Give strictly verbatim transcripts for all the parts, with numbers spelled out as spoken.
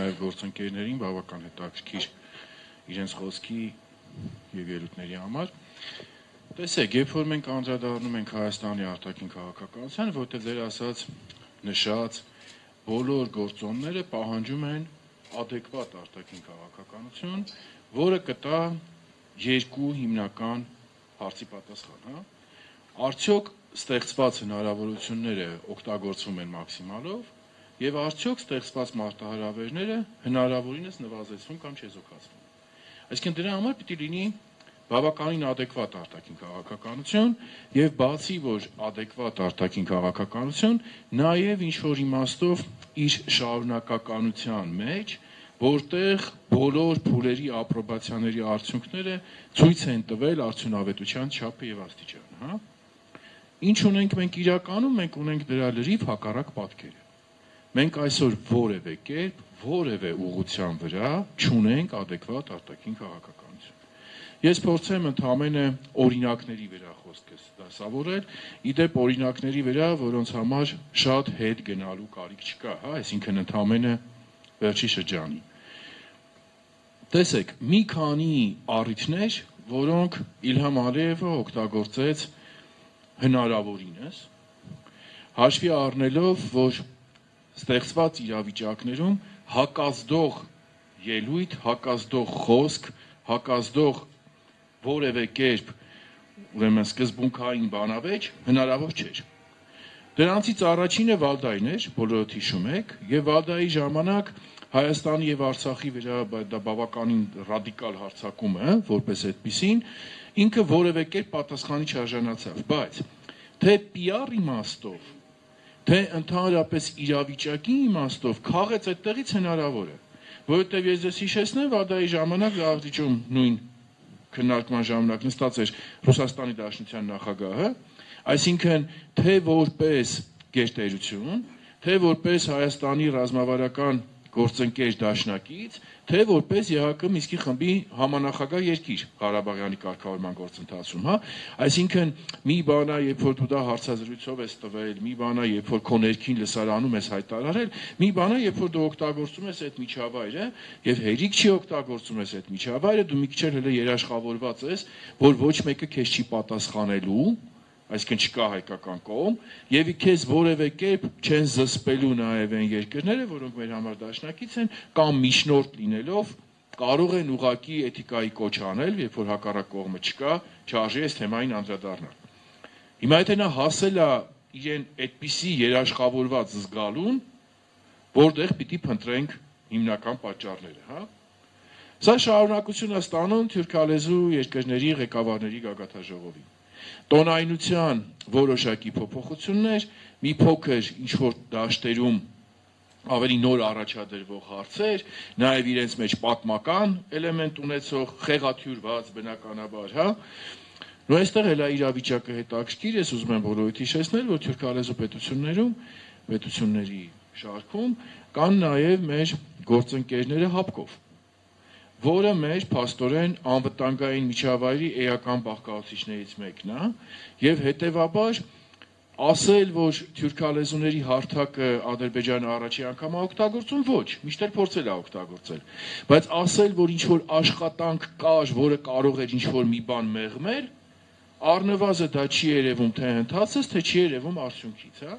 նաև գործընկերներին բավական հետաքրքիր իրենց խոսքի եւ ելույթների համար։ Տեսեք, երբ որ մենք անդրադառնում ենք Հայաստանի արտաքին քաղաքականությանը, որտեղ դեր ասած նշած բոլոր գործոնները պահանջում են adekvat արտաքին քաղաքականություն, որը կտա երկու հիմնական հարցի պատասխան, հա։ Արդյոք ստեղծված հնարավորությունները օգտագործվում են մաքսիմալով եւ արդյոք ստեղծված մարտահրավերները հնարավորինս նվազեցվում կամ չեզոքացվում։ Այսինքն դրա համար պիտի լինի բավականին adekvat արտաքին քաղաքականություն եւ բացի որ adekvat արտաքին քաղաքականություն, նաեւ ինչ որ իմաստով իր շարունակականության մեջ, որտեղ բոլոր փուլերի ապրոբացիաների արդյունքները ցույց են տվել արդյունավետության չափը եւ աստիճանը, հա։ Ինչ ունենք մենք իրականում, մենք ունենք դրա լրիվ հակառակ պատկերը։ Մենք այսօր որևէ կերպ, որևէ ուղղության վրա չունենք adekvat արտաքին քաղաքականություն։ Ես փորձեմ ընդհանրապես օրինակների վրա խոսքս դասավորել, իդեպ օրինակների վրա, որոնց համար շատ հետ գնալու կարիք չկա, հա, այսինքն ընդհանրապես վերջի շրջանի։ Տեսեք, մի քանի առիթներ, որոնք Իլհամ Ալիևը օգտագործեց հնարավորինս, հաշվի առնելով, որ ստեղծված իրավիճակներում հակազդող ելույթ, հակազդող խոսք, հակազդող որևէ կերպ, ուրեմն սկզբունքային բանավեճ հնարավոր չէր։ Դրանցից առաջինը Վալդային էր, բոլորդ հիշում եք, եւ Վալդայի ժամանակ Հայաստանի եւ Արցախի վրա դա բավականին ռադիկալ հարձակումը, որպես այդպիսին, ինքը որևէ կերպ պատասխանի չարժանացավ, բայց թե պի առ իմաստով, թե ընդհանրապես իրավիճակի իմաստով քաղեց այդտեղից հնարավոր է, որովհետեւ ես ձեզ հիշեցնեմ, Վալդայի ժամանակ Աղջիջում նույն քննարկման ժամանակ նստած էր Ռուսաստանի Դաշնության նախագահը, այսինքն թե որպես գերտերություն, թե որպես Հայաստանի ռազմավարական գործընկեր դաշնակից, թե որպես ԵՀԿ Մինսկի խմբի համանախագահ երկիր Ղարաբաղյանի կարգավորման գործընթացում, հա, այսինքն մի բան է, երբ որ դու դա հարցազրույցով ես տվել, մի բան է, երբ որ քո ներքին լսարանում ես հայտարարել, մի բան է, երբ որ դու օգտագործում ես այդ միջավայրը եւ հերիք չի օգտագործում ես այդ միջավայրը, դու մի քիչ էլ երաշխավորված ես, որ ոչ մեկը քեզ չի պատասխանելու, այսինքն չկա հայկական կողմ, եւ քեզ որևէ կերպ չեն զսպելու նաեւ այն երկրները, որոնք մեր համար դաշնակից են, կամ միջնորդ լինելով կարող են ուղակի էթիկայի կոչ անել, երբ որ հակառակ կողմը չկա, չարժի այս թեմային անդրադառնալ։ Հիմա եթե նա հասել է իրեն այդպիսի երաշխավորված զգալուն, որտեղ պիտի փնտրենք հիմնական պատճառները, հա։ Սա շարունակություն է ստանում թուրքալեզու երկրների ղեկավարների գագաթաժողովի։ Տոնայնության որոշակի փոփոխություններ, մի փոքր ինչ-որ դաշտերում ավելի նոր առաջադրվող հարցեր, նաև իրենց մեջ պատմական էլեմենտ ունեցող, խեղաթյուրված բնականաբար, հա։ Ու այստեղ էլ է իրավիճակը հետաքրքիր, ես ուզում եմ բոլորիդ հիշեցնել, որ թուրքալեզու պետություններում, պետությունների շարքում կան նաև մեր գործընկերները հապկով, որը մեր փաստորեն անվտանգային միջավայրի էական բաղկացուցիչներից մեկն է, եւ հետեւաբար ասել, որ թուրքալեզուների հարթակը Ադրբեջանը առաջի անգամ է օգտագործում, ոչ, միշտ էլ փորձել է օգտագործել, բայց ասել, որ ինչ որ աշխատանք կար, որը կարող էր ինչ որ մի բան մեղմել, առնվազն դա չի երևում թե ընթացից, թե չի երևում արդյունքից, հա։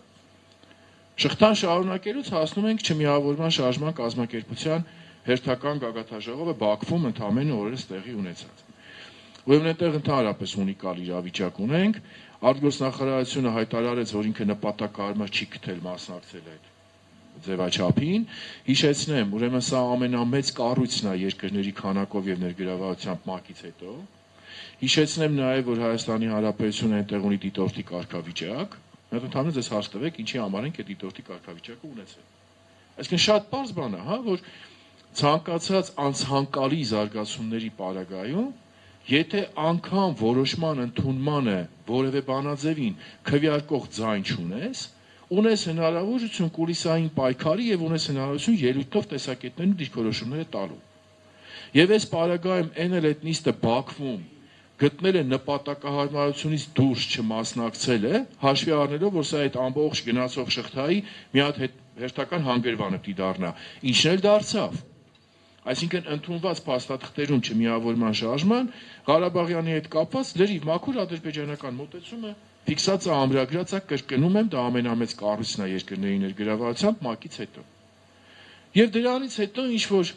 Շղթան շարունակելուց հասնում ենք չմիավորման շարժման կազմակերպության հերթական գագաթաժողովը Բաքվում ընդամենը օրերս տեղի ունեցած։ Ուրեմն այնտեղ ընդհանրապես ունիկալ իրավիճակ ունենք, արտգործնախարարությունը հայտարարեց, որ ինքը նպատակահարմար չի գտել մասնակցել այդ ձևաչափին, հիշեցնեմ, ուրեմն սա ամենամեծ կառույցն է երկրների քանակով եւ ներգրավվածությամբ ՄԱԿ-ից հետո, հիշեցնեմ նաեւ, որ Հայաստանի Հանրապետությունը այնտեղ ունի դիտորդի կարգավիճակ, մենք ընդհանրապես ես հարց տվեք, ինչի համար ենք այդ դիտորդի կարգավիճակը ունեցել։ Այսինքն շատ པարզ բան է, հա, որ ցանկացած անցանկալի զարգացումների պարագայում, եթե անգամ որոշման ընդունմանը որևէ բանաձևին քվեարկող ձայն չունես, ունես հնարավորություն կուլիսային պայքարի եւ ունես հնարավորություն ելույթով տեսակետներն ու դիրքորոշումները տալու։ Եվ այս պարագայում այն էլ այդ նիստը Բաքվում գտնել է նպատակահարմարությունից դուրս չմասնակցել է, հաշվի առնելով, որ սա այդ ամբողջ գնացող շղթայի մի հատ հետ հերթական հանգրվանը պիտի դառնա։ Ինչն էլ դարձավ։ Այսինքն ընդունված փաստաթղթերում չմիավորման շարժման Ղարաբաղյանի հետ կապված լրիվ մաքուր ադրբեջանական մոտեցումը ֆիքսած է, ամրագրած է, կրկնում եմ, դա ամենամեծ կառույցն է երկրների ներգրավվածությամբ ՄԱԿ-ից հետո։ Եվ դրանից հետո ինչ որ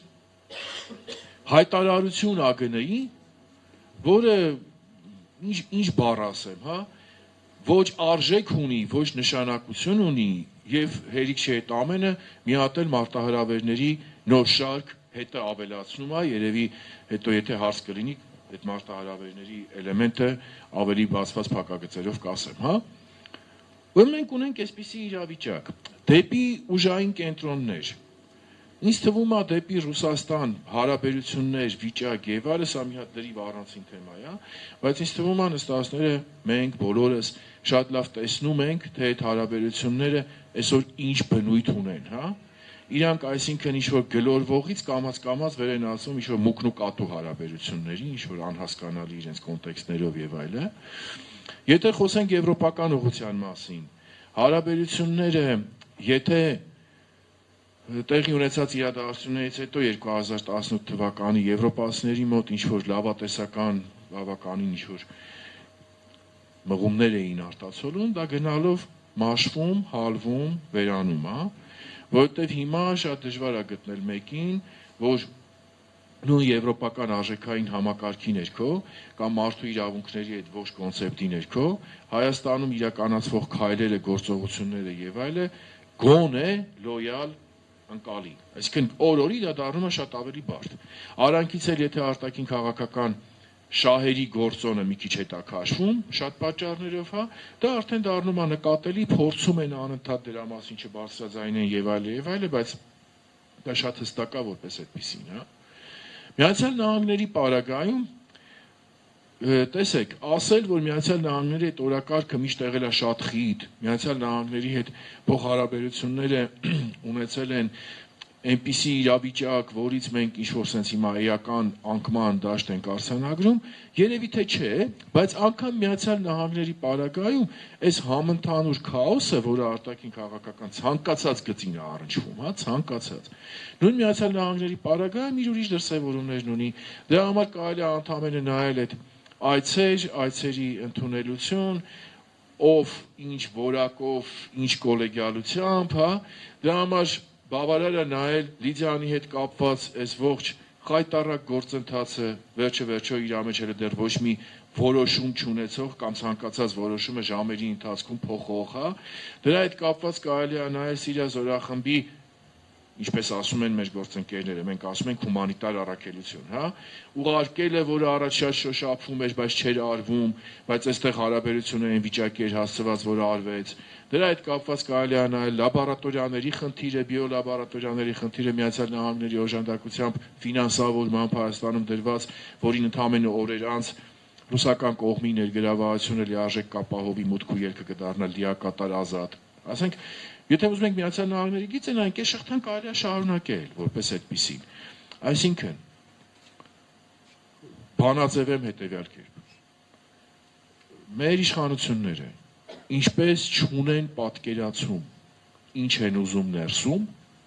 հայտարարություն ա գ ն-ի, որը ինչ ինչ բառ ասեմ, հա, ոչ արժեք ունի, ոչ նշանակություն ունի եւ հերիք չէ այդ ամենը մի հատ էլ մարտահրավերների նոր շարք հետը ավելացնում է, երևի հետո եթե հարց կլինի այդ մարտահրավերների էլեմենտը ավելի բացված փակագծերով կասեմ, հա։ Ուրեմն մենք ունենք այսպիսի իրավիճակ, դեպի ուժային կենտրոններ։ Ինձ թվում է դեպի Ռուսաստան հարաբերություններ, վիճակ եւ այլը, սա մի հատ դրիվ առանցին թեմա է, բայց ինձ թվում է նստածները մենք բոլորս շատ լավ տեսնում ենք, թե այդ հարաբերությունները այսօր ինչ բնույթ ունեն, հա։ Իրանք այսինքն ինչ-որ գլորվողից կամած-կամած վեր են ասում ինչ-որ մուկն ու կատու հարաբերությունների, ինչ-որ անհասկանալի իրենց կոնտեքստներով եւ այլը։ Եթե խոսենք եվրոպական ուղղության մասին, հարաբերությունները, եթե տեղի ունեցած իրադարձություններից հետո երկու հազար տասնութ թվականի եվրոպացիների մոտ ինչ-որ լավատեսական, բավականին ինչ-որ մղումներ էին արտացոլում, դա գնալով մաշվում, հալվում, վերանում, հա։ Որովհետև հիմա շատ դժվար է գտնել մեկին, որ նույն եվրոպական արժեքային համակարգի ներքո կամ մարդու իրավունքների այդ ողջ կոնցեպտի ներքո Հայաստանում իրականացվող քայլերը, գործողությունները եւ այլը գոնե լոյալ ընկալի։ Այսինքն օր-օրի դա դառնում է շատ ավելի բարդ։ Արանքից էլ եթե արտաքին քաղաքական շահերի գործոնը մի քիչ հետա քաշվում, շատ պատճառներով, հա, դա արդեն դառնում է նկատելի, փորձում են անընդհատ դրա մասին չբարձրաձայնեն եւ այլը եւ այլը, բայց դա շատ հստակ է որպես այդպեսին, հա։ Միացյալ Նահանգների պարագայում տեսեք, ասել, որ Միացյալ Նահանգների հետ օրակարգը միշտ եղել է շատ խիտ, Միացյալ Նահանգների հետ փոխհարաբերությունները ունեցել են այնպիսի իրավիճակ, որից մենք ինչ-որ sense հիմա էական անկման դաշտ ենք արձանագրում, երևի թե չէ, բայց անգամ Միացյալ Նահանգների պարագայում այս համընդհանուր քաոսը, որը արտաքին քաղաքական ցանկացած գծին է առնչվում, հա, ցանկացած։ Նույն Միացյալ Նահանգների պարագայում իր ուրիշ դրսևորումներն ունի։ Դրա համար կարելի է ընդհանրապես նայել այդ այցեր, այցերի ընդունելություն, ով ինչ որակով, ինչ կոլեգիալությամբ, հա, դրա համար բավարար է նայել Լիդիանի հետ կապված այս ողջ խայտառակ գործընթացը, վերջը վերջո իր մեջ էլ դեռ ոչ մի որոշում չունեցող կամ ցանկացած որոշումը ժամերի ընթացքում փոխող, հա, դրա հետ կապված կարելի է նայել Սիրիա զորախմբի, ինչպես ասում են մեր գործընկերները, մենք ասում ենք հումանիտար առաքելություն, հա, ուղարկելը, որը առաջ շատ շոշափվում էր, բայց չէր արվում, բայց այստեղ հարաբերությունը այն վիճակի էր հասցված, որը արվեց։ Դրա հետ կապված կարելի է նայել լաբորատորիաների խնդիրը, բիոլաբորատորիաների խնդիրը Միացյալ Նահանգների օժանդակությամբ ֆինանսավորմամբ Հայաստանում դրված, որին ընդամենը օրեր անց ռուսական կողմի ներգրավվածությունը լիարժեք կապահովի մուտք ու ելքը կդառնա լիակատար ազատ։ Ասենք, եթե ուզում ենք Միացյալ Նահանգների գիծը նայենք, այս շղթան կարելի է շարունակել որպես այդպիսին։ Այսինքն բանաձևեմ հետևյալ կերպ։ Մեր իշխանությունները ինչպես չունեն պատկերացում, ինչ են ուզում ներսում,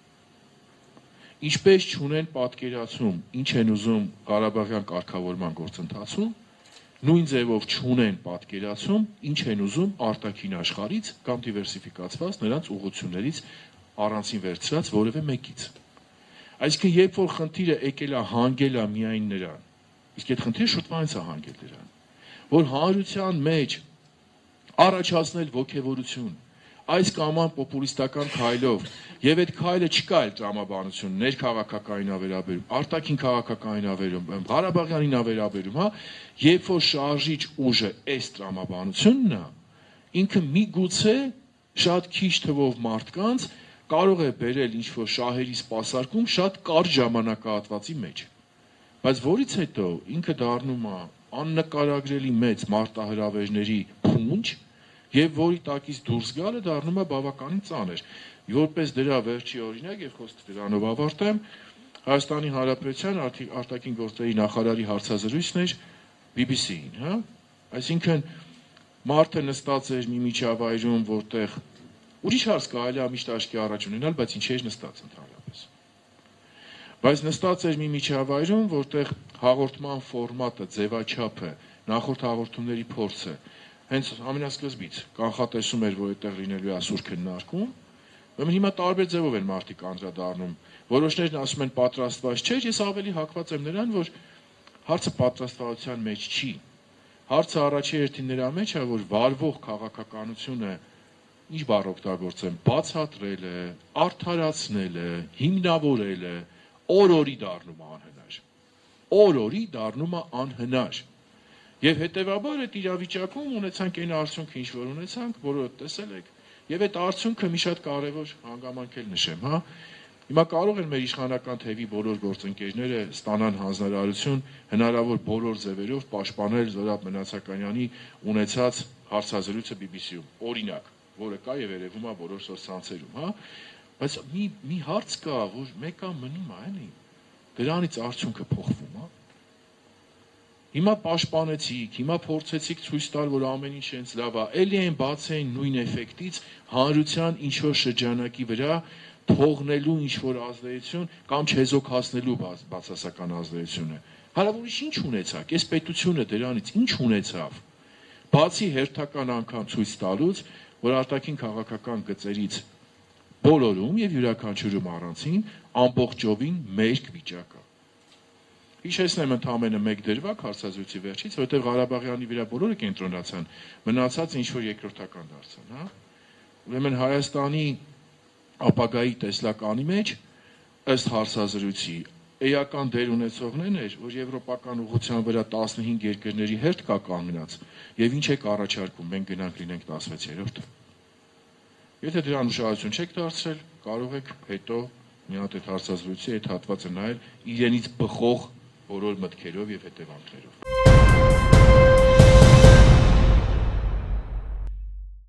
ինչպես չունեն պատկերացում, ինչ են ուզում Ղարաբաղյան կարգավորման գործընթացում, նույն ձևով չունեն պատկերացում, ինչ են ուզում արտաքին աշխարհից կամ դիվերսիֆիկացված նրանց ուղղություններից առանցին վերցրած որևէ մեկից։ Այսինքն, երբ որ խնդիրը եկել է հանգել է միայն նրան, իսկ այդ խնդիրը շուտվանից է հանգել դրան, որ հանրության մեջ առաջացնել ոգևորություն, այս կամ այն պոպուլիստական քայլով, եւ այդ քայլը չկա այլ տրամաբանություն, ներքաղաքականին ավերաբերում, արտաքին քաղաքականին ավերում, Ղարաբաղյանին ավերաբերում, հա, երբ որ շարժիչ ուժը այս տրամաբանությունն է, ինքը միգուցե շատ քիչ թվով մարդկանց կարող է բերել ինչ-որ շահերի սպասարկում շատ կարճ ժամանակահատվածի մեջ, բայց որից հետո ինքը դառնում է աննկարագրելի մեծ մարտահրավերների փունջ, եւ որի տակից դուրս գալը դառնում է բավականին ծանր։ Որպես դրա վերջի օրինակ, եւ խոսքը դրանով ավարտեմ, Հայաստանի Հանրապետության արտաքին գործերի նախարարի հարցազրույցն էր B B C-ին, հա։ Այսինքն մարդը նստած էր մի միջավայրում, որտեղ Ուրիշ հարց կարելի է միշտ աչքի առաջ ունենալ, բայց ինչի՞ էր նստած ընդհանրապես։ Բայց նստած էր մի միջավայրում, որտեղ հաղորդման ֆորմատը, ձևաչափը, նախորդ հաղորդումների փորձը հենց ամենասկզբից կանխատեսում էր, որ այդտեղ լինելու է ասուր քննարկում, ուրեմն հիմա տարբեր ձևով են մարդիկ անդրադառնում։ Որոշներն ասում են պատրաստված չէ, ես ավելի հակված եմ նրան, որ հարցը պատրաստվածության մեջ չի։ Հարցը առաջի հերթին նրա մեջ է, որ վարվող քաղաքականությունը ինչ բառ օգտագործեմ, բացատրել է, արդարացնել է, հիմնավորել է, օր-օրի դառնում է անհնար։ Օր-օրի դառնում է անհնար։ Եվ հետևաբար այդ իրավիճակում ունեցանք այն արդյունքը, ինչ որ ունեցանք, որը տեսել եք, եւ այդ արդյունքը մի շատ կարևոր հանգամանք էլ նշեմ, հա։ Հիմա կարող են մեր իշխանական թևի բոլոր գործընկերները ստանան հանձնարարություն հնարավոր բոլոր ձևերով պաշտպանել Զորաբ Մնացականյանի ունեցած հարցազրույցը բի բի սի-ում, օրինակ, որը կա եւ երևում է բոլոր սոցցանցերում, հա։ Բայց մի մի հարց կա, որ մեկը մնում է, էլի։ Դրանից արդյունքը փոխվում է։ Հիմա պաշտպանեցիք, հիմա փորձեցիք ցույց տալ, որ ամեն ինչ հենց լավ է, էլի այն բաց էին նույն էֆեկտից հանրության ինչ որ շրջանակի վրա թողնելու ինչ որ ազդեցություն կամ չեզոքացնելու բացասական ազդեցությունը։ Հարավուրիշ ինչ ունեցաք, այս պետությունը դրանից ինչ ունեցավ։ Բացի հերթական անգամ ցույց տալուց, որ արտաքին քաղաքական գծերից բոլորում եւ յուրաքանչյուրում առանցին ամբողջովին մերկ վիճակը։ Հիշեցնեմ ընդամենը մեկ դրվագ հարցազրույցի վերջից, որովհետև Ղարաբաղյանի վրա բոլորը կենտրոնացան, մնացած ինչ որ երկրորդական դարձան, հա։ Ուրեմն Հայաստանի ապագայի տեսլականի մեջ ըստ հարցազրույցի էական դեր ունեցողներն էր, որ եվրոպական ուղղության վրա տասնհինգ երկրների հերթ կա կանգնած, եւ ինչ եք առաջարկում, մենք գնանք լինենք տասնվեցերորդ։ Եթե դրան ուշադրություն չեք դարձրել, կարող եք հետո մի հատ այդ հարցազրույցի այդ հատվածը նայել իրենից բխող բոլոր մտքերով եւ հետևանքներով։